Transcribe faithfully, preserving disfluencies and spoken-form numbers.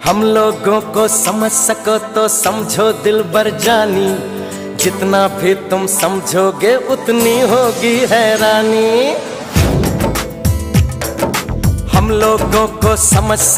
हम लोगों को समझ सको तो समझो दिलबर जानी, जितना भी तुम समझोगे उतनी होगी हैरानी। हम लोगों को समझ